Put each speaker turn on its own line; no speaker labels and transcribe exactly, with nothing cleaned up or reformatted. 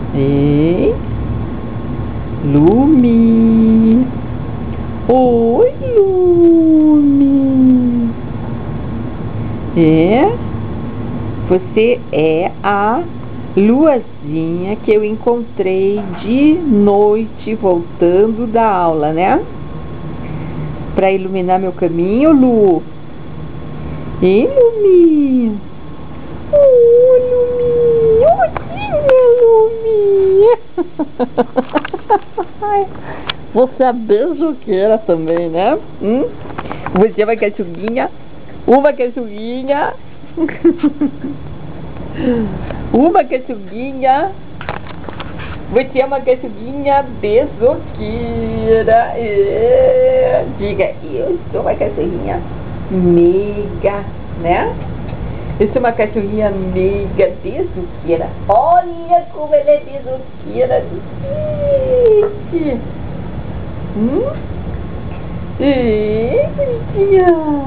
E Lumi. Oi, Lumi. É? Você é a luazinha que eu encontrei de noite voltando da aula, né? Para iluminar meu caminho, Lu. Ei, Lumi. Oh, Lumi. Lumi. Você é beijoqueira também, né? Hum? Você é uma cachorrinha. Uma cachorrinha. Uma cachorrinha. Você é uma cachorrinha beijoqueira. É. Diga, eu sou uma cachorrinha meiga, né? Eu sou uma cachorrinha meiga, beijoqueira. Olha como ela é beijoqueira. Gente. Hum? Ei, bonitinha.